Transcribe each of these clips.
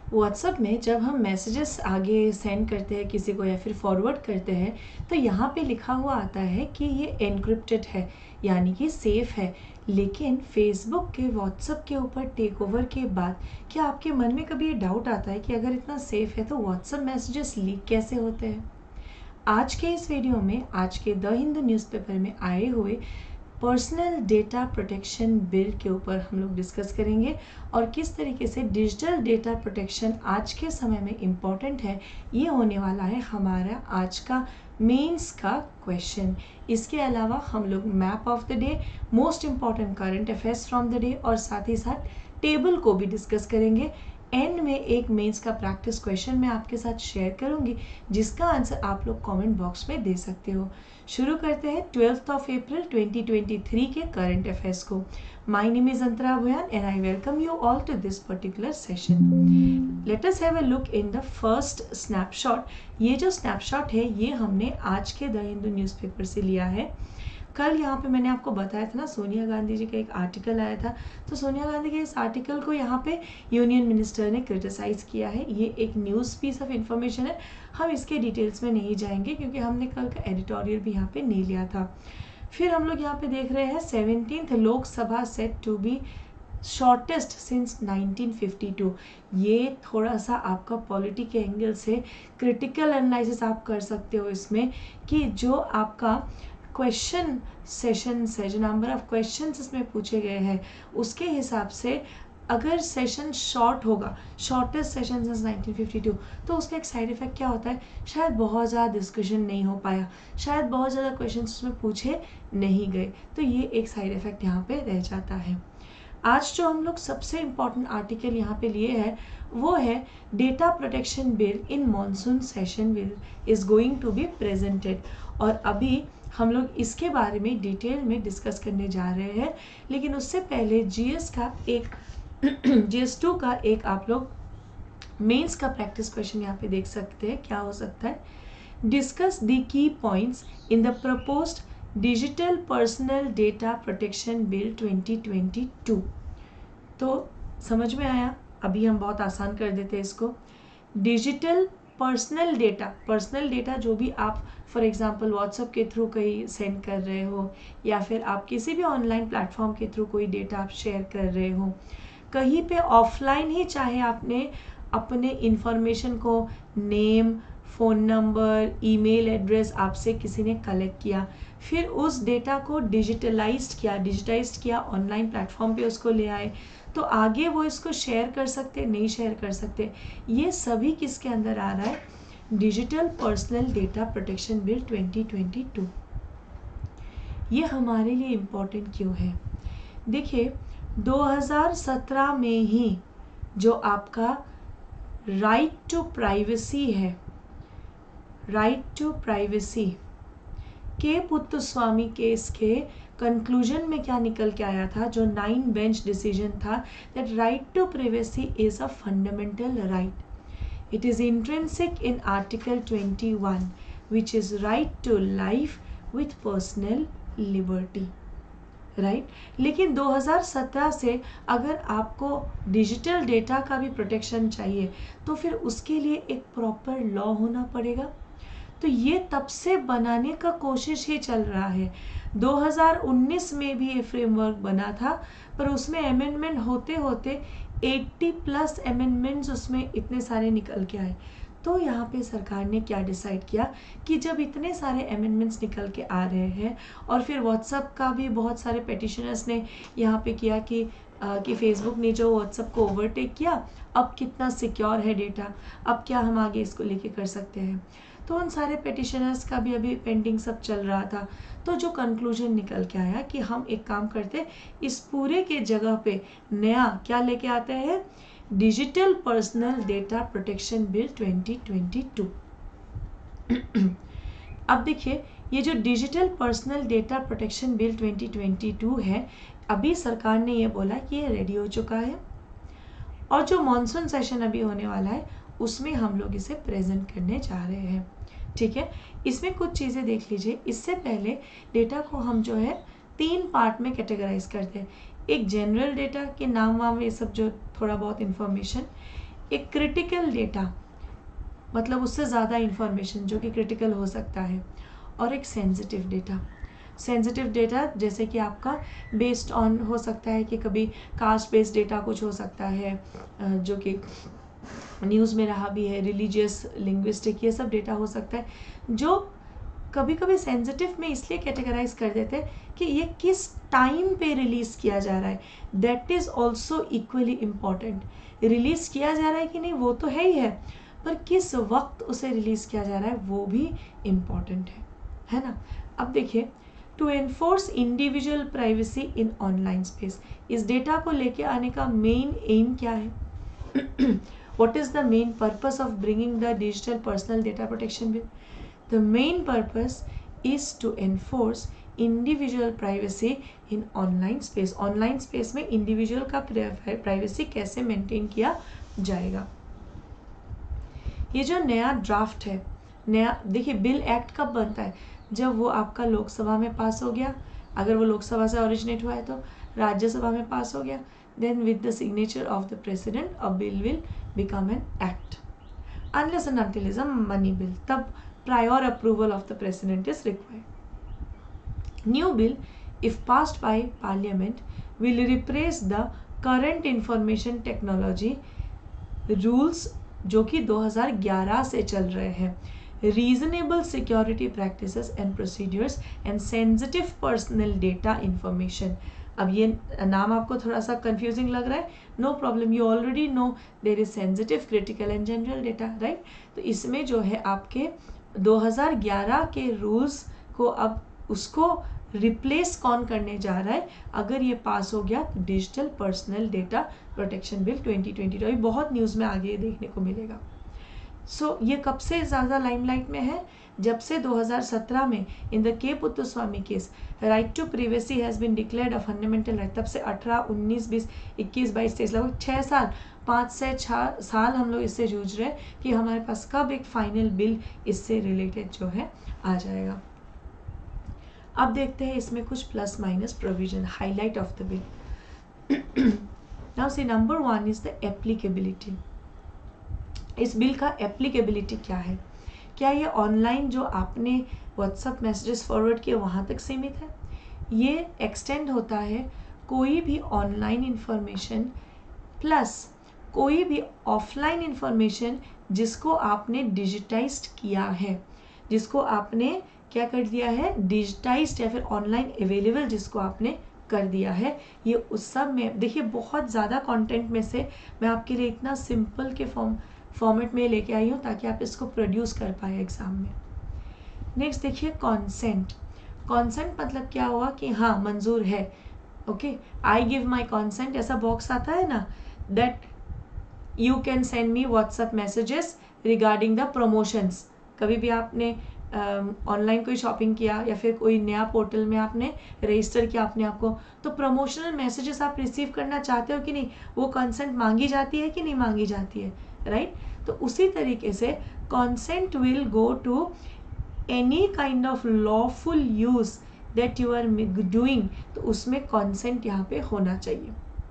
WhatsApp में जब हम मैसेजेस आगे सेंड करते हैं किसी को या फिर फॉरवर्ड करते हैं तो यहाँ पे लिखा हुआ आता है कि ये एनक्रिप्टेड है, यानी कि सेफ़ है। लेकिन फेसबुक के व्हाट्सएप के ऊपर टेक ओवर के बाद क्या आपके मन में कभी ये डाउट आता है कि अगर इतना सेफ़ है तो व्हाट्सएप मैसेजेस लीक कैसे होते हैं? आज के इस वीडियो में आज के द हिंदू न्यूज़पेपर में आए हुए पर्सनल डेटा प्रोटेक्शन बिल के ऊपर हम लोग डिस्कस करेंगे और किस तरीके से डिजिटल डेटा प्रोटेक्शन आज के समय में इम्पॉर्टेंट है। ये होने वाला है हमारा आज का मेंस का क्वेश्चन। इसके अलावा हम लोग map of the day, most important current affairs from the day और साथ ही साथ टेबल को भी डिस्कस करेंगे। एंड में एक मेंस का प्रैक्टिस क्वेश्चन मैं आपके साथ शेयर करूंगी जिसका आंसर आप लोग कमेंट बॉक्स में दे सकते हो। शुरू करते हैं 12th of April 2023 के करंट अफेयर्स को। My name is Antara Bhuyan and I welcome you all to this particular session. Let us have a look in the first snapshot. ये जो स्नैपशॉट है ये हमने आज के द हिंदू न्यूज़पेपर से लिया है। कल यहाँ पे मैंने आपको बताया था ना, सोनिया गांधी जी का एक आर्टिकल आया था, तो सोनिया गांधी के इस आर्टिकल को यहाँ पे यूनियन मिनिस्टर ने क्रिटिसाइज किया है। ये एक न्यूज़ पीस ऑफ इंफॉर्मेशन है, हम इसके डिटेल्स में नहीं जाएंगे क्योंकि हमने कल का एडिटोरियल भी यहाँ पे नहीं लिया था। फिर हम लोग यहाँ पे देख रहे हैं 17th Lok Sabha set to be shortest since 1952। ये थोड़ा सा आपका पॉलिटी के एंगल से क्रिटिकल एनालिसिस आप कर सकते हो इसमें कि जो आपका क्वेश्चन सेशन है, जो नंबर ऑफ क्वेश्चन इसमें पूछे गए हैं उसके हिसाब से अगर सेशन शॉर्ट होगा, शॉर्टेस्ट सेशन सिंस 1952, तो उसका एक साइड इफेक्ट क्या होता है, शायद बहुत ज़्यादा डिस्कशन नहीं हो पाया, शायद बहुत ज़्यादा क्वेश्चन उसमें पूछे नहीं गए, तो ये एक साइड इफेक्ट यहाँ पे रह जाता है। आज जो हम लोग सबसे इम्पॉर्टेंट आर्टिकल यहाँ पे लिए हैं वो है data protection bill in monsoon session will is going to be presented. और अभी हम लोग इसके बारे में डिटेल में डिस्कस करने जा रहे हैं, लेकिन उससे पहले जीएस का एक जीएस 2 का एक आप लोग मेंस का प्रैक्टिस क्वेश्चन यहाँ पे देख सकते हैं। क्या हो सकता है, discuss the key points in the proposed digital personal data protection bill 2022। तो समझ में आया, अभी हम बहुत आसान कर देते हैं इसको। डिजिटल पर्सनल डेटा जो भी आप फॉर एग्जांपल व्हाट्सएप के थ्रू कहीं सेंड कर रहे हो या फिर आप किसी भी ऑनलाइन प्लेटफॉर्म के थ्रू कोई डेटा आप शेयर कर रहे हो, कहीं पे ऑफलाइन ही चाहे आपने अपने इंफॉर्मेशन को, name, phone number, email address आपसे किसी ने कलेक्ट किया, फिर उस डेटा को डिजिटाइज्ड किया ऑनलाइन प्लेटफॉर्म पे उसको ले आए, तो आगे वो इसको शेयर कर सकते, नहीं शेयर कर सकते, ये सभी किसके अंदर आ रहा है, digital personal data protection bill 2022। ये हमारे लिए इम्पोर्टेंट क्यों है, देखिए 2017 में ही जो आपका राइट टू प्राइवेसी है, राइट टू प्राइवेसी के पुत्तस्वामी केस के कंक्लूजन में क्या निकल के आया था, जो 9 बेंच डिसीजन था, that right to privacy is a fundamental right, it is intrinsic in article 21 which is right to life with personal liberty, right. लेकिन 2017 से अगर आपको डिजिटल डेटा का भी प्रोटेक्शन चाहिए तो फिर उसके लिए एक प्रॉपर लॉ होना पड़ेगा। तो ये तब से बनाने का कोशिश ही चल रहा है। 2019 में भी ये फ्रेमवर्क बना था, पर उसमें अमेंडमेंट होते होते 80+ अमेंडमेंट्स उसमें इतने सारे निकल के आए। तो यहाँ पे सरकार ने क्या डिसाइड किया कि जब इतने सारे अमेंडमेंट्स निकल के आ रहे हैं और फिर व्हाट्सएप का भी बहुत सारे पेटिशनर्स ने यहाँ पे किया कि फेसबुक ने जो व्हाट्सएप को ओवरटेक किया, अब कितना सिक्योर है डेटा, अब क्या हम आगे इसको लेके कर सकते हैं। तो उन सारे पेटिशनर्स का भी अभी पेंडिंग सब चल रहा था। तो जो कंक्लूजन निकल के आया कि हम एक काम करते, इस पूरे के जगह पे नया क्या लेके आते हैं, digital personal data protection bill 2022। अब देखिए ये जो digital personal data protection bill 2022 है, अभी सरकार ने ये बोला कि ये रेडी हो चुका है और जो मॉनसून सेशन अभी होने वाला है उसमें हम लोग इसे प्रेजेंट करने जा रहे हैं, ठीक है। इसमें कुछ चीज़ें देख लीजिए। इससे पहले डेटा को हम जो है 3 पार्ट में कैटेगराइज करते हैं। एक जनरल डेटा के नाम वाम ये सब जो थोड़ा बहुत इंफॉर्मेशन, एक क्रिटिकल डेटा मतलब उससे ज़्यादा इंफॉर्मेशन जो कि क्रिटिकल हो सकता है, और एक सेंसिटिव डेटा। सेंसिटिव डेटा जैसे कि आपका बेस्ड ऑन हो सकता है कि कभी कास्ट बेस्ड डेटा कुछ हो सकता है जो कि न्यूज़ में रहा भी है, रिलीजियस, लिंग्विस्टिक, ये सब डेटा हो सकता है जो कभी कभी सेंसिटिव में इसलिए कैटेगराइज कर देते हैं कि ये किस टाइम पे रिलीज़ किया जा रहा है, that is also equally important. Release किया जा रहा है कि नहीं वो तो है ही है, पर किस वक्त उसे रिलीज़ किया जा रहा है वो भी इम्पॉर्टेंट है ना। अब देखिए, to enforce individual privacy in online space, इस डेटा को लेके आने का मेन एम क्या है? What is the main purpose of bringing the digital personal data protection bill? The main purpose is to enforce individual privacy in online space. Online space में individual का privacy कैसे maintain किया जाएगा। ये जो नया ड्राफ्ट है, नया देखिए, बिल एक्ट कब बनता है? जब वो आपका लोकसभा में पास हो गया, अगर वो लोकसभा से ओरिजिनेट हुआ है तो राज्यसभा में पास हो गया, then with the signature of the president a bill will become an act, unless and until is a money bill, तब prior approval of the president is required. New bill if passed by parliament will replace the current information technology rules जो कि 2011 से चल रहे हैं, reasonable security practices and procedures and sensitive personal data information. अब ये नाम आपको थोड़ा सा कंफ्यूजिंग लग रहा है, no problem, you already know there is sensitive, critical and general data, right. तो इसमें जो है आपके 2011 के रूल्स को अब उसको रिप्लेस कौन करने जा रहा है अगर ये पास हो गया? Digital personal data protection bill 2022। ये बहुत न्यूज़ में आगे देखने को मिलेगा। सो ये कब से ज़्यादा लाइमलाइट में है? जब से 2017 में in the K Puttaswamy case right to privacy has been declared a fundamental right, तब से 18, 19, 20, 21, 22, 23, लगभग 6 साल, 5 से 6 साल हम लोग इससे जूझ रहे हैं कि हमारे पास कब एक फाइनल बिल इससे रिलेटेड जो है आ जाएगा। अब देखते हैं इसमें कुछ plus minus provision, highlight of the bill. Now see number 1 is the applicability. इस बिल का एप्लीकेबिलिटी क्या है? क्या ये ऑनलाइन जो आपने व्हाट्सएप मैसेजेस फॉरवर्ड किए वहाँ तक सीमित है? ये एक्सटेंड होता है कोई भी ऑनलाइन इंफॉर्मेशन प्लस कोई भी ऑफलाइन इंफॉर्मेशन जिसको आपने डिजिटाइज्ड किया है, जिसको आपने क्या कर दिया है? डिजिटाइज्ड या फिर ऑनलाइन अवेलेबल जिसको आपने कर दिया है। ये उस सब में देखिए, बहुत ज़्यादा कंटेंट में से मैं आपके लिए इतना सिंपल के फॉर्मेट में लेके आई हूँ ताकि आप इसको प्रोड्यूस कर पाए एग्जाम में। नेक्स्ट देखिए, कॉन्सेंट। कॉन्सेंट मतलब क्या हुआ कि हाँ मंजूर है, okay, I give my consent, ऐसा बॉक्स आता है ना, that you can send me WhatsApp messages regarding the promotions. कभी भी आपने ऑनलाइन कोई शॉपिंग किया या फिर कोई नया पोर्टल में आपने रजिस्टर किया अपने आप को, तो प्रमोशनल मैसेजेस आप रिसीव करना चाहते हो कि नहीं? वो कंसेंट मांगी जाती है कि नहीं मांगी जाती है, राइट? तो उसी तरीके से consent will go to any kind of lawful use that you are doing, तो उसमें कंसेंट यहाँ पे होना चाहिए।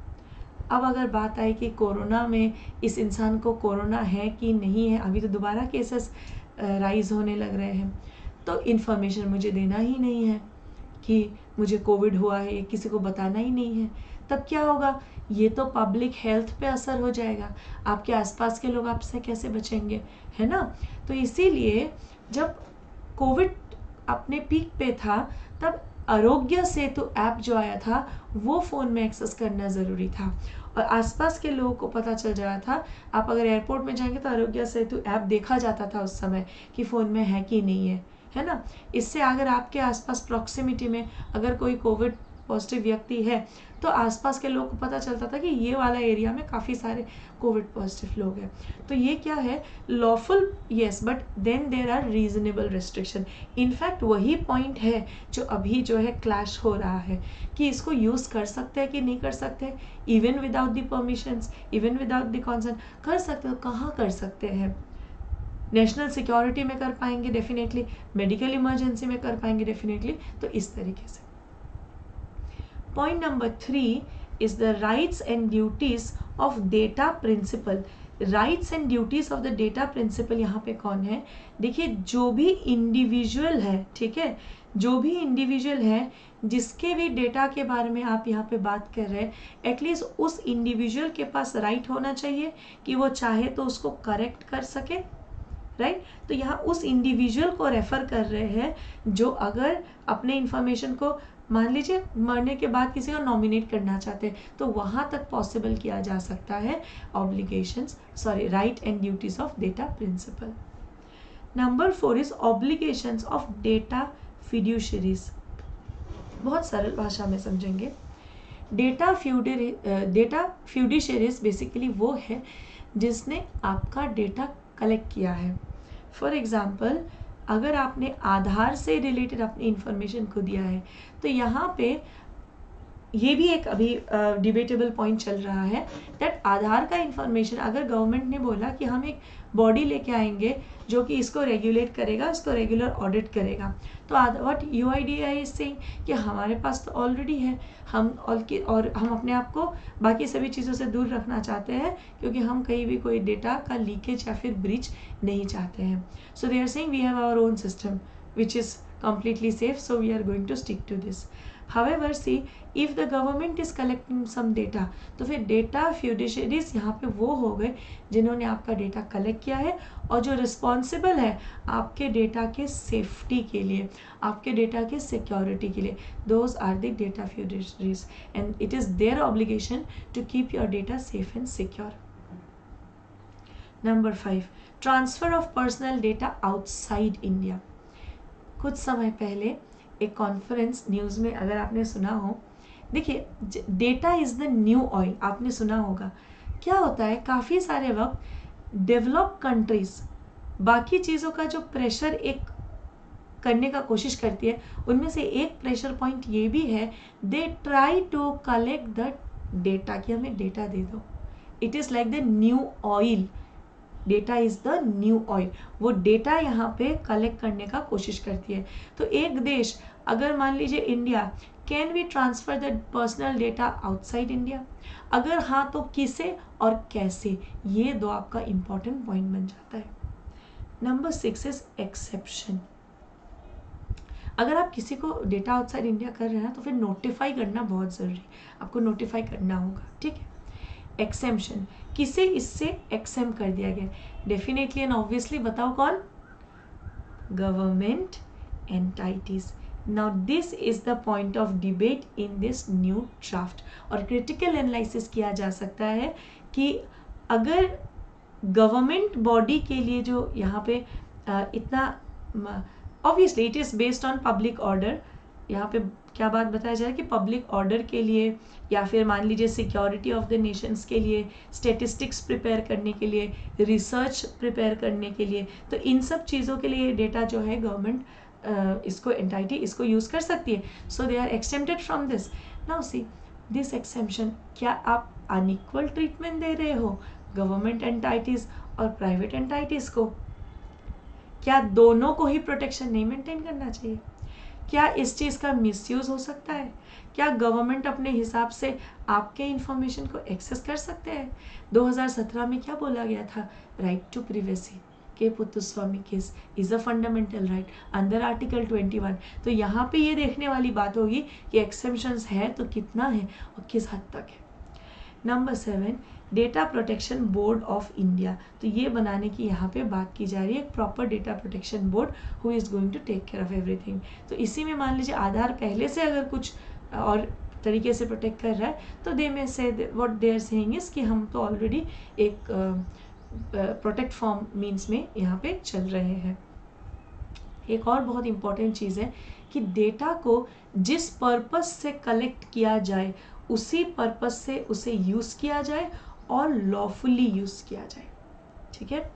अब अगर बात आई कि कोरोना में इस इंसान को कोरोना है कि नहीं है, अभी तो दोबारा केसेस राइज होने लग रहे हैं, तो इन्फॉर्मेशन मुझे देना ही नहीं है कि मुझे कोविड हुआ है, किसी को बताना ही नहीं है, तब क्या होगा? ये तो पब्लिक हेल्थ पे असर हो जाएगा, आपके आसपास के लोग आपसे कैसे बचेंगे, है ना? तो इसीलिए जब कोविड अपने पीक पे था तब आरोग्य सेतु ऐप जो आया था वो फ़ोन में एक्सेस करना ज़रूरी था और आसपास के लोगों को पता चल रहा था। आप अगर एयरपोर्ट में जाएंगे तो आरोग्य सेतु ऐप देखा जाता था उस समय कि फ़ोन में है कि नहीं है ना? इससे अगर आपके आसपास प्रॉक्सिमिटी में अगर कोई कोविड पॉजिटिव व्यक्ति है तो आसपास के लोगों को पता चलता था कि ये वाला एरिया में काफ़ी सारे कोविड पॉजिटिव लोग हैं। तो ये क्या है? Lawful, yes, but then there are reasonable restriction. In fact वही पॉइंट है जो अभी जो है क्लैश हो रहा है कि इसको यूज़ कर सकते हैं कि नहीं कर सकते, even without the permissions, even without the consent. कर सकते हो, कहाँ कर सकते हैं? नेशनल सिक्योरिटी में कर पाएंगे डेफिनेटली, मेडिकल इमरजेंसी में कर पाएंगे डेफिनेटली। तो इस तरीके से Point number 3 is the rights and duties of data principal. Rights and duties of the data principal यहाँ पे कौन है? देखिए, जो भी इंडिविजुअल है, ठीक है, जो भी इंडिविजुअल है जिसके भी डेटा के बारे में आप यहाँ पे बात कर रहे हैं, एटलीस्ट उस इंडिविजुअल के पास राइट होना चाहिए कि वो चाहे तो उसको करेक्ट कर सके, राइट? तो यहाँ उस इंडिविजुअल को रेफर कर रहे हैं जो अगर अपने इंफॉर्मेशन को मान लीजिए मरने के बाद किसी को नॉमिनेट करना चाहते हैं तो वहाँ तक पॉसिबल किया जा सकता है right and duties of data principal. Number 4 is obligations of data fiduciaries. बहुत सरल भाषा में समझेंगे। डेटा फिड्यूशरीज बेसिकली वो है जिसने आपका डेटा कलेक्ट किया है। फॉर एग्जाम्पल, अगर आपने आधार से रिलेटेड अपनी इंफॉर्मेशन को दिया है तो यहाँ पे ये भी एक अभी डिबेटेबल पॉइंट चल रहा है दैट आधार का इंफॉर्मेशन अगर गवर्नमेंट ने बोला कि हम एक बॉडी लेके आएंगे जो कि इसको रेगुलेट करेगा, इसको रेगुलर ऑडिट करेगा, तो व्हाट यूआईडीएआई इज सेइंग कि हमारे पास तो ऑलरेडी है, और हम अपने आप को बाकी सभी चीज़ों से दूर रखना चाहते हैं क्योंकि हम कहीं भी कोई डेटा का लीकेज या फिर ब्रीच नहीं चाहते हैं। So they are saying we have our own system which is completely safe, so we are going to stick to this. However, see, if the government is collecting some data, तो फिर data फिड्यूशरीज यहाँ पे वो हो गए जिन्होंने आपका data collect किया है और जो रिस्पॉन्सिबल है आपके डेटा के सेफ्टी के लिए, आपके डेटा के सिक्योरिटी के लिए। Those are the data fiduciaries and it is their obligation to keep your data safe and secure. Number 5, transfer of personal data outside India. कुछ समय पहले एक कॉन्फ्रेंस न्यूज़ में अगर आपने सुना हो, देखिए data is the new oil, आपने सुना होगा। क्या होता है, काफ़ी सारे वक्त डेवलप कंट्रीज बाकी चीज़ों का जो प्रेशर एक करने का कोशिश करती है, उनमें से एक प्रेशर पॉइंट ये भी है, they try to collect the data कि हमें डेटा दे दो। It is like the new oil, data is the new oil. वो डेटा यहाँ पे कलेक्ट करने का कोशिश करती है। तो एक देश अगर मान लीजिए India, can we transfer the personal data outside India? अगर हाँ तो किसे और कैसे, ये दो आपका इंपॉर्टेंट पॉइंट बन जाता है। Number 6 is exception. अगर आप किसी को डेटा आउटसाइड इंडिया कर रहे हैं तो फिर नोटिफाई करना बहुत ज़रूरी है, आपको नोटिफाई करना होगा, ठीक है। एक्सेम्पशन, किसे इससे एक्सेम कर दिया गया? डेफिनेटली एंड ऑब्वियसली बताओ कौन? Government entities. Now this is the point of debate in this new draft. और क्रिटिकल एनालिसिस किया जा सकता है कि अगर गवर्नमेंट बॉडी के लिए जो यहाँ पे इतना, obviously it is based on public order, यहाँ पे क्या बात बताया जा रहा है कि पब्लिक ऑर्डर के लिए या फिर मान लीजिए सिक्योरिटी ऑफ द नेशंस के लिए, स्टेटिस्टिक्स प्रिपेयर करने के लिए, रिसर्च प्रिपेयर करने के लिए, तो इन सब चीज़ों के लिए डेटा जो है गवर्नमेंट इसको एंटाइटी इसको यूज़ कर सकती है। So they are exempted from this. Now see this exemption, क्या आप अनइक्वल ट्रीटमेंट दे रहे हो गवर्नमेंट एंटाइटीज़ और प्राइवेट एंटाइटीज़ को? क्या दोनों को ही प्रोटेक्शन नहीं मेंटेन करना चाहिए? क्या इस चीज़ का मिसयूज़ हो सकता है? क्या गवर्नमेंट अपने हिसाब से आपके इंफॉर्मेशन को एक्सेस कर सकते हैं? 2017 में क्या बोला गया था? राइट टू प्रिवेसी के Puttaswamy case is a fundamental right under article 21। तो यहाँ पे ये देखने वाली बात होगी कि एक्सेप्शंस है तो कितना है और किस हद तक है। Number 7, data protection board of India. तो ये बनाने की यहाँ पे बात की जा रही है, proper data protection board who is going to take care of everything. तो इसी में मान लीजिए आधार पहले से अगर कुछ और तरीके से प्रोटेक्ट कर रहा है तो दे में से what they are saying is कि हम तो ऑलरेडी एक प्रोटेक्ट फॉर्म मीन्स में यहाँ पे चल रहे हैं। एक और बहुत इंपॉर्टेंट चीज़ है कि डेटा को जिस पर्पस से कलेक्ट किया जाए उसी पर्पस से उसे यूज़ किया जाए और लॉफुली यूज़ किया जाए, ठीक है।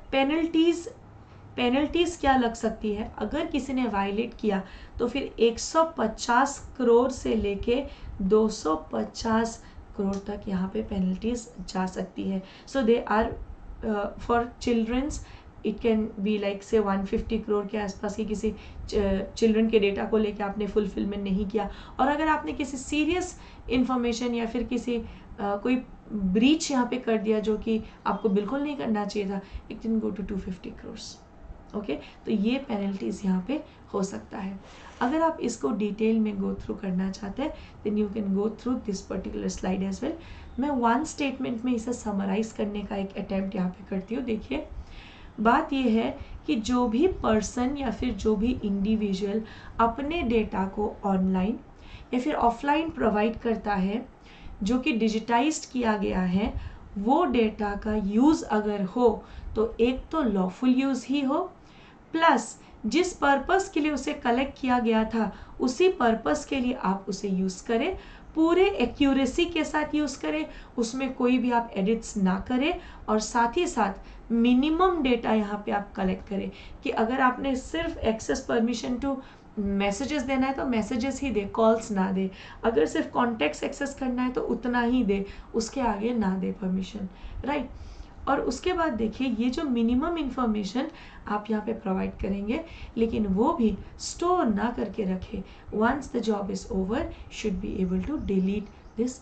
पेनल्टीज क्या लग सकती है? अगर किसी ने वायलेट किया तो फिर 150 करोड़ से लेके 250 करोड़ तक यहाँ पे पेनल्टीज जा सकती है। So they are for childrens it can be like say 150 crore के आसपास की किसी चिल्ड्रन के डेटा को लेके आपने फुलफिलमेंट नहीं किया, और अगर आपने किसी सीरियस इंफॉर्मेशन या फिर किसी कोई ब्रीच यहाँ पे कर दिया जो कि आपको बिल्कुल नहीं करना चाहिए था, it can go to 250 crore. Okay, तो ये पेनल्टीज यहाँ पे हो सकता है। अगर आप इसको डिटेल में गो थ्रू करना चाहते हैं then you can go through this particular slide as well. मैं वन स्टेटमेंट में इसे समराइज करने का एक अटेम्प्ट यहाँ पे करती हूँ। देखिए, बात यह है कि जो भी पर्सन या फिर जो भी इंडिविजुअल अपने डेटा को ऑनलाइन या फिर ऑफलाइन प्रोवाइड करता है जो कि डिजिटाइज्ड किया गया है, वो डेटा का यूज़ अगर हो तो एक तो लॉफुल यूज़ ही हो, प्लस जिस पर्पस के लिए उसे कलेक्ट किया गया था उसी पर्पस के लिए आप उसे यूज़ करें, पूरे एक्यूरेसी के साथ यूज़ करें, उसमें कोई भी आप एडिट्स ना करें, और साथ ही साथ मिनिमम डेटा यहाँ पे आप कलेक्ट करें कि अगर आपने सिर्फ एक्सेस परमिशन टू मैसेजेस देना है तो मैसेजेस ही दे, कॉल्स ना दे। अगर सिर्फ कॉन्टेक्ट्स एक्सेस करना है तो उतना ही दे, उसके आगे ना दे परमिशन, राइट। और उसके बाद देखिए, ये जो मिनिमम इंफॉर्मेशन आप यहाँ पे प्रोवाइड करेंगे, लेकिन वो भी स्टोर ना करके रखे। Once the job is over should be able to delete this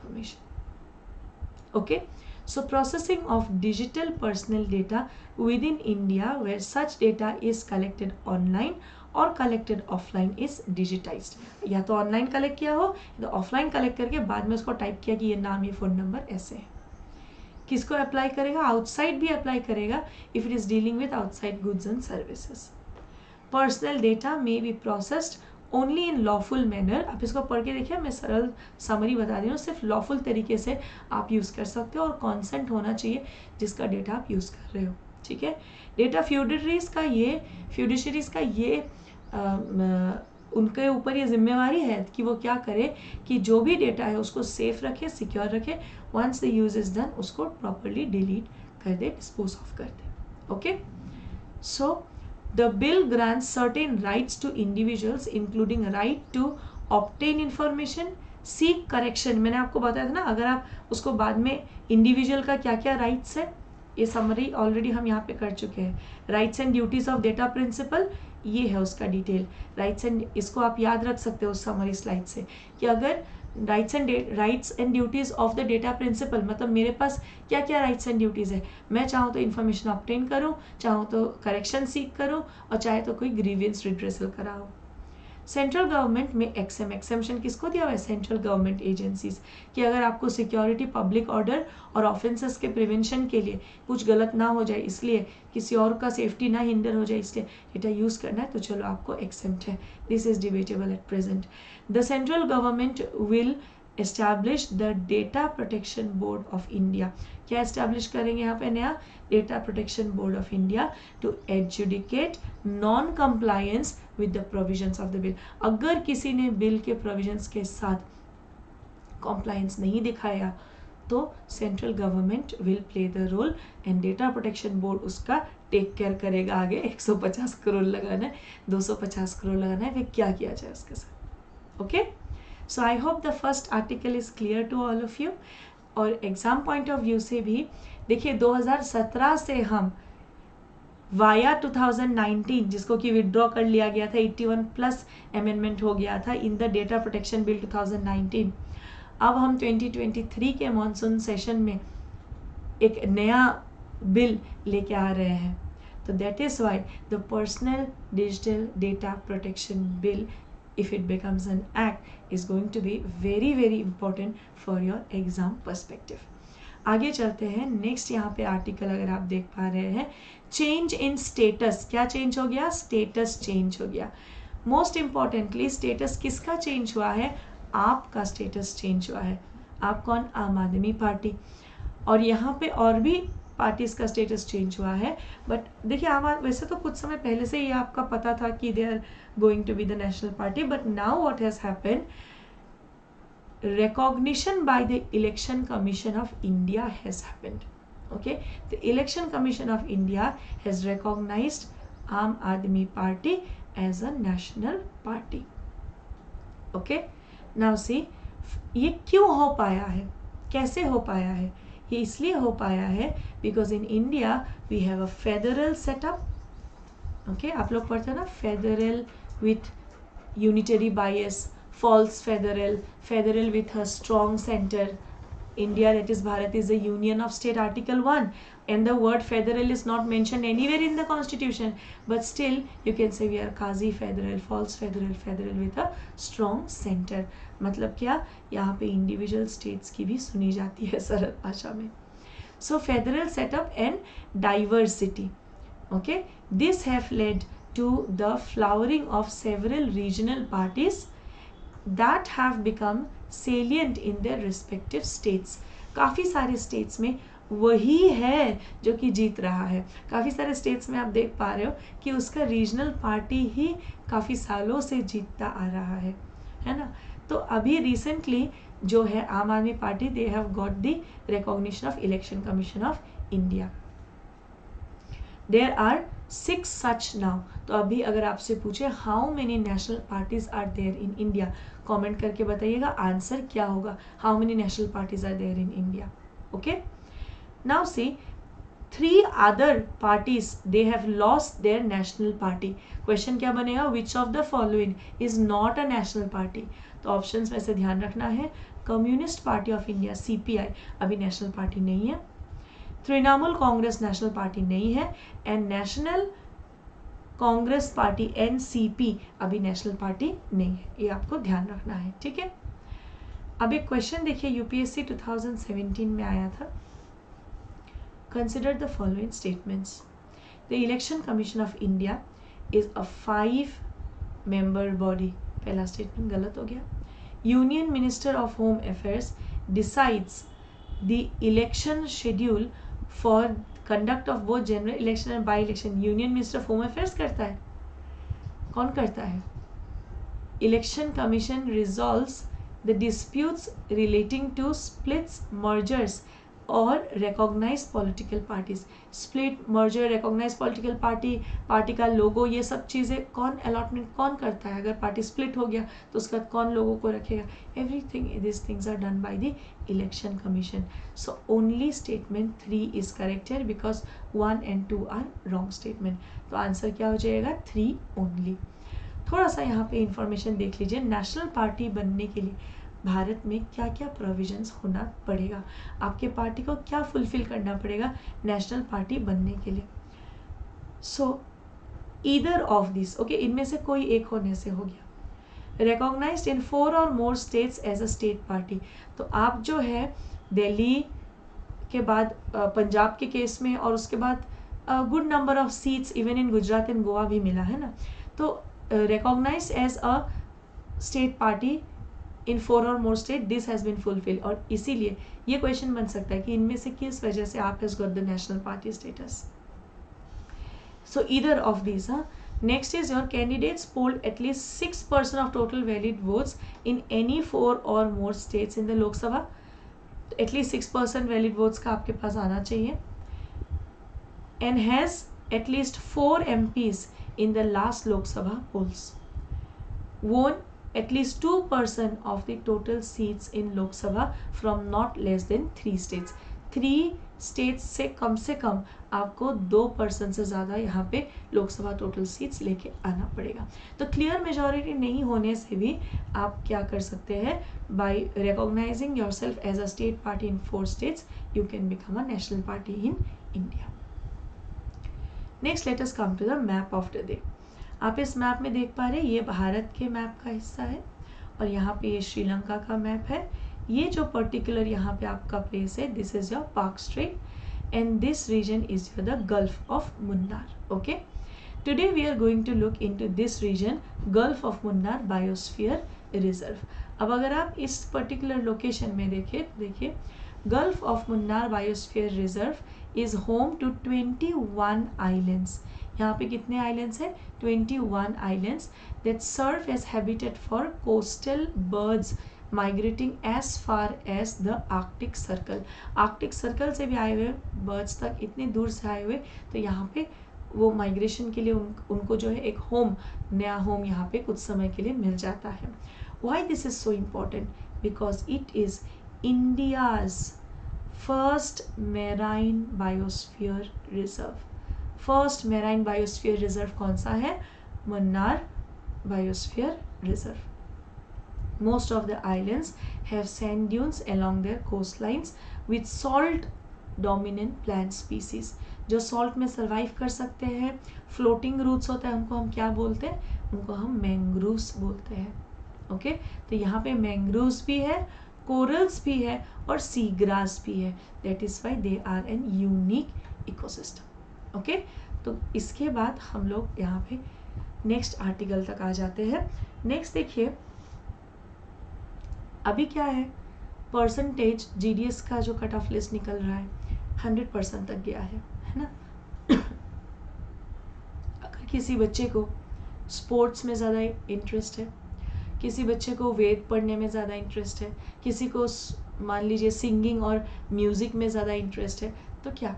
information. Okay, so processing of digital personal data within India where such data is collected online or collected offline is digitized। या तो online collect किया हो तो offline collect करके बाद में उसको type किया कि ये नाम, ये फ़ोन नंबर ऐसे है। किसको अप्लाई करेगा? आउटसाइड भी अप्लाई करेगा if it is dealing with outside goods and services. Personal data may be processed only in lawful manner. आप इसको पढ़ के देखिए, मैं सरल समरी बता रही हूँ। सिर्फ लॉफुल तरीके से आप यूज़ कर सकते हो और कॉन्सेंट होना चाहिए जिसका डेटा आप यूज़ कर रहे हो, ठीक है। डेटा फ्यूडिशरीज का ये उनके ऊपर ये जिम्मेवारी है कि वो क्या करे कि जो भी डेटा है उसको सेफ रखे, सिक्योर रखे। Once the use is done उसको प्रॉपरली डिलीट कर दे, डिस्पोज ऑफ कर दे। Okay, so the bill grants certain rights to individuals including right to obtain information, seek correction। मैंने आपको बताया था ना, अगर आप उसको बाद में इंडिविजुअल का क्या क्या राइट्स है, ये समरी ऑलरेडी हम यहाँ पे कर चुके हैं। Rights and duties of data principal, ये है उसका डिटेल। राइट्स एंड, इसको आप याद रख सकते हो उस समरी स्लाइड से कि अगर rights and duties of the data principal मतलब मेरे पास क्या क्या राइट्स एंड ड्यूटीज़ है। मैं चाहूँ तो इन्फॉर्मेशन ऑब्टेन करूँ, चाहूँ तो करेक्शन सीक करूँ, और चाहे तो कोई ग्रीवियंस रिड्रेसल कराऊँ। सेंट्रल गवर्नमेंट में एक्सेम्पशन किसको दिया हुआ है? सेंट्रल गवर्नमेंट एजेंसीज, कि अगर आपको सिक्योरिटी, पब्लिक ऑर्डर और ऑफेंसेस के प्रिवेंशन के लिए कुछ गलत ना हो जाए, इसलिए किसी और का सेफ्टी ना हिंडर हो जाए, इसलिए डेटा यूज़ करना है तो चलो आपको एक्सेम्प्ट है। This is debatable at present. The central government will establish the data protection board of India. क्या एस्टैब्लिश करेंगे यहाँ पे नया? Data protection board of India to adjudicate non compliance with the provisions of the bill. अगर किसी ने bill के provisions के साथ कंप्लायंस नहीं दिखाया तो central government will play the role and data protection board उसका टेक केयर करेगा। आगे 150 करोड़ लगाना है, 250 करोड़ लगाना है, फिर क्या किया जाए उसके साथ। Okay, so I hope the first article is clear to all of you. और एग्जाम पॉइंट ऑफ व्यू से भी देखिए, 2017 से हम वाया 2019 जिसको कि विड्रॉ कर लिया गया था, 81+ अमेंडमेंट हो गया था in the data protection bill 2019। अब हम 2023 के मॉनसून सेशन में एक नया बिल लेके आ रहे हैं, तो that is why the personal digital data protection bill, if it becomes an act, is going to be very very important for your exam perspective। आगे चलते हैं। नेक्स्ट यहाँ पे आर्टिकल अगर आप देख पा रहे हैं, चेंज इन स्टेटस। क्या चेंज हो गया? स्टेटस चेंज हो गया। मोस्ट इम्पॉर्टेंटली स्टेटस किसका चेंज हुआ है? आपका स्टेटस चेंज हुआ है। आप कौन? आम आदमी पार्टी। और यहाँ पे और भी पार्टीज का स्टेटस चेंज हुआ है, बट देखिए वैसे तो कुछ समय पहले से ही आपका पता था कि they are going to be the national party, but now what has happened, recognition by the Election Commission of India has happened. Okay, the Election Commission of India has recognized Aam Aadmi Party as a national party. Okay, now see, ये क्यों हो पाया है, कैसे हो पाया है? ये इसलिए हो पाया है because in India we have a federal setup. Okay, आप लोग पढ़ते हैं ना, federal with unitary bias, false federal, federal with a strong center, India, that is Bharat, is a union of state, Article 1, and the word federal is not mentioned anywhere in the constitution, but still you can say we are quasi federal, false federal, federal with a strong center. मतलब क्या, यहाँ पे individual states की भी सुनी जाती है सरल भाषा में. So federal setup and diversity, okay, this have led to the flowering of several regional parties that have become salient in their respective states. काफ़ी सारे states में वही है जो कि जीत रहा है. काफ़ी सारे states में आप देख पा रहे हो कि उसका रीजनल पार्टी ही काफ़ी सालों से जीतता आ रहा है ना. तो अभी रिसेंटली जो है Aam Aadmi party, they have got the recognition of election commission of India. There are 6 such now. तो अभी अगर आपसे पूछे how many national parties are there in India, comment करके बताइएगा आंसर क्या होगा. How many national parties are there in India. Okay, now see 3 other parties they have lost their national party. Question क्या बनेगा, which of the following is not a national party. तो options में से ध्यान रखना है, communist party of India CPI अभी national party नहीं है, तृणमूल कांग्रेस नेशनल पार्टी नहीं है, and national Congress party NCP अभी नेशनल पार्टी नहीं है. ये आपको ध्यान रखना है, ठीक है. अब एक क्वेश्चन देखिए UPSC 2017 में आया था. Consider the following statements. The election commission of India is a 5 member body. पहला स्टेटमेंट गलत हो गया. Union minister of home affairs decides the election schedule for conduct of both general election and by election. Union minister of home affairs करता है. कौन करता है? Election commission resolves the disputes relating to splits, mergers और recognise political parties. Split, merger, recognise political party, party का logo, ये सब चीज़ें कौन अलॉटमेंट कौन करता है? अगर पार्टी स्प्लिट हो गया तो उसका कौन लोगों को रखेगा? Everything this things are done by the election commission. So only statement 3 is correct है because 1 and 2 are wrong statement. तो आंसर क्या हो जाएगा? 3 ओनली. थोड़ा सा यहाँ पे इंफॉर्मेशन देख लीजिए. नेशनल पार्टी बनने के लिए भारत में क्या क्या प्रोविजंस होना पड़ेगा, आपके पार्टी को क्या फुलफिल करना पड़ेगा नेशनल पार्टी बनने के लिए. So either of this, okay, इनमें से कोई एक होने से हो गया. Recognised in 4 or more states as a state party. तो आप जो है दिल्ली के बाद पंजाब के केस में और उसके बाद good number of seats even in Gujarat and Goa भी मिला है ना. तो recognised as a state party in 4 or more state, this has been fulfil. और इसीलिए ये क्वेश्चन बन सकता है कि इनमें से किस वजह से आप has got the national party status. So either of this. Next is your candidates polled at least 6% of total valid votes in any 4 or more states in the Lok Sabha. At least 6% valid votes का आपके पास आना चाहिए. And has at least 4 MPs in the last Lok Sabha polls. Won at least 2% of the total seats in Lok Sabha from not less than 3 states. 3 states से कम आपको 2% से ज़्यादा यहाँ पे लोकसभा टोटल सीट्स लेके आना पड़ेगा. तो क्लियर मेजॉरिटी नहीं होने से भी आप क्या कर सकते हैं, by recognising your self as a state party in 4 states you can become a national party in India. Next let us come to the map of the day. आप इस मैप में देख पा रहे हैं ये भारत के मैप का हिस्सा है और यहाँ पे ये श्रीलंका का मैप है. ये जो पर्टिकुलर यहाँ पे आपका प्लेस है, this is your Palk strait and this region is your the gulf of Munnar. Okay, today we are going to look into this region, gulf of Munnar biosphere reserve. अब अगर आप इस पर्टिकुलर लोकेशन में देखिए gulf of Munnar biosphere reserve is home to 21 islands. यहाँ पे कितने islands हैं? 21 islands that serve as habitat for coastal birds migrating as far as the Arctic circle. Arctic circle से भी आए हुए बर्ड्स तक इतनी दूर से आए हुए, तो यहाँ पे वो माइग्रेशन के लिए उनको जो है एक होम, नया होम यहाँ पे कुछ समय के लिए मिल जाता है. Why this is so important? Because it is India's first marine biosphere reserve. First marine biosphere reserve कौन सा है? Munnar biosphere reserve. Most of the islands have sand dunes along their coastlines with salt dominant plant species. जो salt में survive कर सकते हैं, floating roots होता है, उनको हम क्या बोलते हैं? उनको हम मैंग्रोव्स बोलते हैं. ओके, तो यहाँ पे मैंग्रोव्स भी है, कोरल्स भी है और सी ग्रास भी है. That is why they are an unique ecosystem. Okay, तो इसके बाद हम लोग यहाँ पे नेक्स्ट आर्टिकल तक आ जाते हैं. नेक्स्ट देखिए, अभी क्या है, परसेंटेज जीडीएस का जो कट ऑफ लिस्ट निकल रहा है 100% तक गया है ना. अगर किसी बच्चे को स्पोर्ट्स में ज़्यादा इंटरेस्ट है, किसी बच्चे को वेद पढ़ने में ज़्यादा इंटरेस्ट है, किसी को मान लीजिए सिंगिंग और म्यूज़िक में ज़्यादा इंटरेस्ट है, तो क्या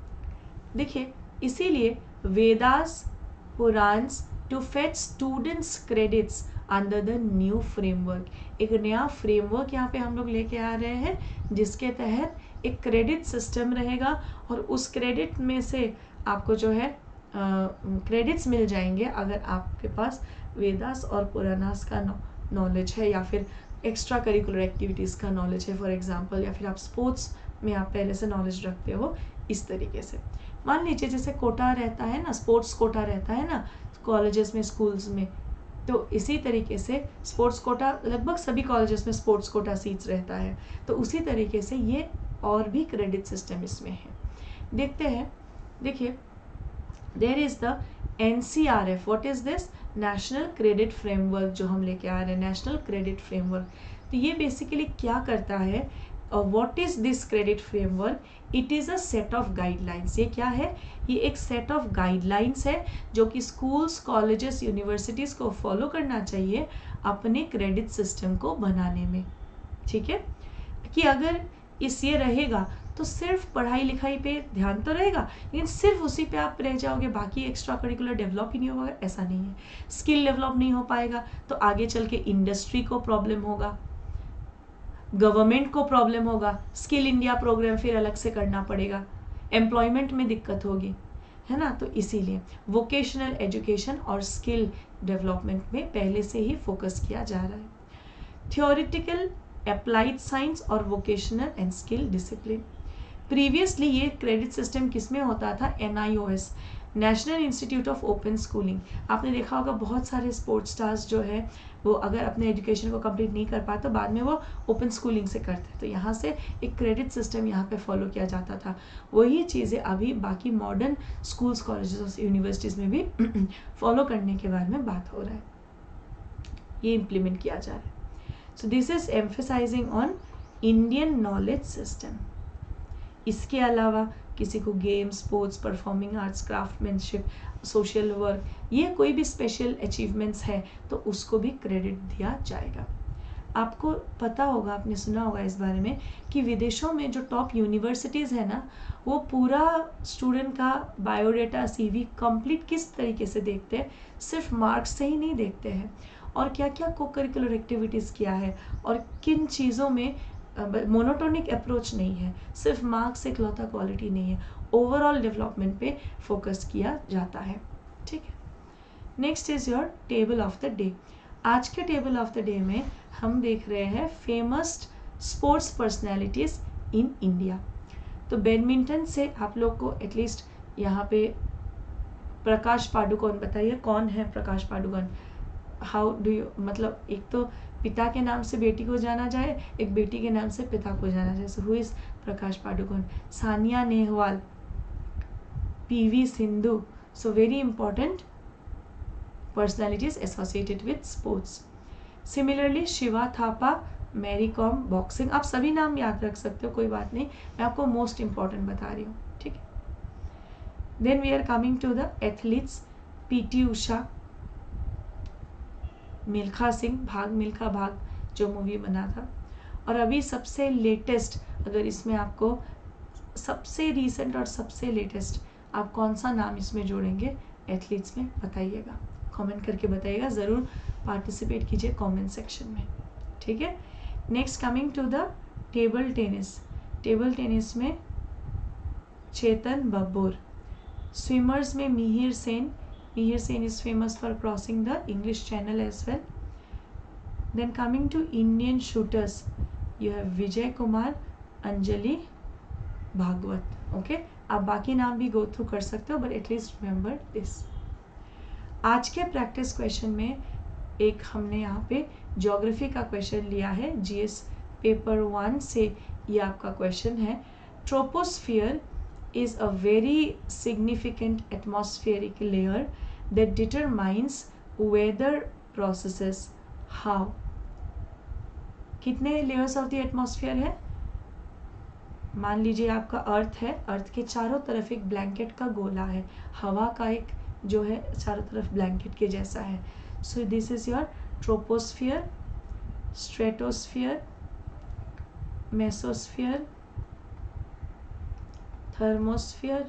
देखिए, इसीलिए Vedas Puranas to fetch students credits under the new framework. एक नया फ्रेमवर्क यहाँ पे हम लोग लेके आ रहे हैं जिसके तहत एक क्रेडिट सिस्टम रहेगा और उस क्रेडिट में से आपको जो है क्रेडिट्स मिल जाएंगे अगर आपके पास वेदास और पुराणास का नॉलेज है या फिर एक्स्ट्रा करिकुलर एक्टिविटीज़ का नॉलेज है फॉर एग्जांपल, या फिर आप स्पोर्ट्स में आप पहले से नॉलेज रखते हो. इस तरीके से मान लीजिए जैसे कोटा रहता है ना, स्पोर्ट्स कोटा रहता है ना कॉलेजेस में, स्कूल्स में, तो इसी तरीके से स्पोर्ट्स कोटा लगभग सभी कॉलेजेस में स्पोर्ट्स कोटा सीट्स रहता है. तो उसी तरीके से ये और भी क्रेडिट सिस्टम इसमें है. देखते हैं, देखिए, there is the NCRF. What is this? National credit framework जो हम लेके आ रहे हैं, नेशनल क्रेडिट फ्रेमवर्क. तो ये बेसिकली क्या करता है, what is this credit framework? It is a set of guidelines. ये क्या है? ये एक सेट ऑफ गाइडलाइंस है जो कि स्कूल्स, कॉलेजेस, यूनिवर्सिटीज़ को फॉलो करना चाहिए अपने क्रेडिट सिस्टम को बनाने में. ठीक है, कि अगर ये रहेगा तो सिर्फ पढ़ाई लिखाई पे ध्यान तो रहेगा, लेकिन सिर्फ उसी पे आप रह जाओगे, बाकी एक्स्ट्रा करिकुलर डेवलप ही नहीं होगा, ऐसा नहीं है. स्किल डेवलप नहीं हो पाएगा तो आगे चल के इंडस्ट्री को प्रॉब्लम होगा, गवर्नमेंट को प्रॉब्लम होगा, स्किल इंडिया प्रोग्राम फिर अलग से करना पड़ेगा, एम्प्लॉयमेंट में दिक्कत होगी, है ना. तो इसीलिए वोकेशनल एजुकेशन और स्किल डेवलपमेंट में पहले से ही फोकस किया जा रहा है. थियोरिटिकल, अप्लाइड साइंस और vocational and skill discipline. Previously ये क्रेडिट सिस्टम किसमें होता था? NIOS, national institute of open schooling. आपने देखा होगा बहुत सारे स्पोर्ट्स स्टार्स जो है वो अगर अपने एजुकेशन को कंप्लीट नहीं कर पाते तो बाद में वो ओपन स्कूलिंग से करते, तो यहाँ से एक क्रेडिट सिस्टम यहाँ पे फॉलो किया जाता था. वही चीज़ें अभी बाकी मॉडर्न स्कूल्स, कॉलेजेस और यूनिवर्सिटीज़ में भी फॉलो करने के बारे में बात हो रहा है, ये इम्प्लीमेंट किया जा रहा है. So this is emphasizing on Indian knowledge system. इसके अलावा किसी को games, sports, performing arts, craftsmanship, social work, ये कोई भी स्पेशल अचीवमेंट्स है तो उसको भी क्रेडिट दिया जाएगा. आपको पता होगा, आपने सुना होगा इस बारे में कि विदेशों में जो टॉप यूनिवर्सिटीज़ है ना, वो पूरा स्टूडेंट का बायोडाटा, CV कंप्लीट किस तरीके से देखते हैं, सिर्फ मार्क्स से ही नहीं देखते हैं, और क्या क्या को करिकुलर एक्टिविटीज़ किया है और किन चीज़ों में. मोनोटोनिक अप्रोच नहीं है, सिर्फ मार्क्स से इकलौता क्वालिटी नहीं है, ओवरऑल डेवलपमेंट पे फोकस किया जाता है. ठीक है, next is your table of the day. आज के टेबल ऑफ द डे में हम देख रहे हैं famous sports personalities in India. तो बैडमिंटन से आप लोग को एटलीस्ट यहाँ पे प्रकाश पाडुकोण, बताइए कौन है Prakash Padukone? How do you, मतलब एक तो पिता के नाम से बेटी को जाना जाए, एक बेटी के नाम से पिता को जाना जाए. So who is Prakash Padukone? Saina Nehwal, PV Sindhu. So very important personalities associated with sports. Similarly Shiva Thapa, Mary Kom, boxing. आप सभी नाम याद रख सकते हो, कोई बात नहीं, मैं आपको मोस्ट इंपॉर्टेंट बता रही हूँ. ठीक है, then we are coming to the athletes. PT Usha, Milkha Singh, Bhaag Milkha भाग जो मूवी बना था, और अभी सबसे लेटेस्ट, अगर इसमें आपको सबसे रीसेंट और सबसे लेटेस्ट आप कौन सा नाम इसमें जोड़ेंगे एथलीट्स में, बताइएगा, कमेंट करके बताइएगा, ज़रूर पार्टिसिपेट कीजिए कमेंट सेक्शन में. ठीक है, next coming to the table tennis. Table tennis में चेतन बब्बोर. स्विमर्स में Mihir Sen. Mihir Sen is famous for crossing the English Channel as well. Then coming to Indian shooters, you have Vijay Kumar, Anjali, Bhagwat. Okay, आप बाकी नाम भी go through कर सकते हो, but at least remember this. आज के practice question में एक हमने यहाँ पे ज्योग्राफी का क्वेश्चन लिया है, जीएस पेपर 1 से ये आपका क्वेश्चन है. Troposphere is a very significant atmospheric layer that determines weather processes. How? कितने layers of the atmosphere है? मान लीजिए आपका अर्थ है, अर्थ के चारों तरफ एक ब्लैंकेट का गोला है, हवा का एक जो है चारों तरफ ब्लैंकेट के जैसा है. So this is your troposphere, stratosphere, mesosphere, thermosphere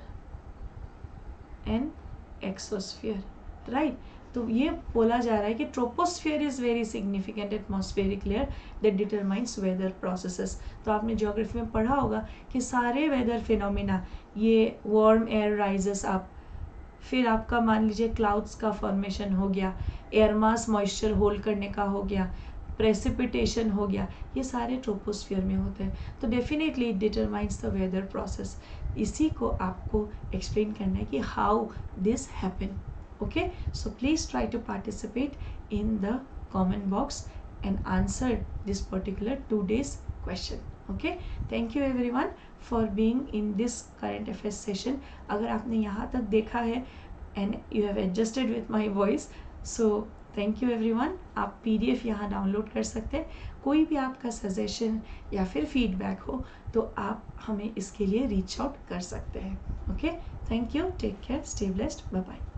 and exosphere. Right, तो ये बोला जा रहा है कि troposphere is very significant atmospheric layer that determines weather processes. तो आपने ज्योग्राफी में पढ़ा होगा कि सारे वेदर फिनोमिना, ये वार्म एयर राइजेस अप, फिर आपका मान लीजिए क्लाउड्स का फॉर्मेशन हो गया, एयर मास मॉइस्चर होल्ड करने का हो गया, प्रेसिपिटेशन हो गया, ये सारे ट्रोपोस्फियर में होते हैं. तो definitely it determines the weather process. इसी को आपको एक्सप्लेन करना है कि how this happen. Okay, so please try to participate in the comment box and answer this particular today's question. Okay, thank you everyone for being in this current affairs session. अगर आपने यहाँ तक देखा है and you have adjusted with my voice, so thank you everyone. आप PDF यहाँ download कर सकते हैं. कोई भी आपका सजेशन या फिर फीडबैक हो तो आप हमें इसके लिए रीच आउट कर सकते हैं. Okay, thank you, take care, stay blessed, bye bye.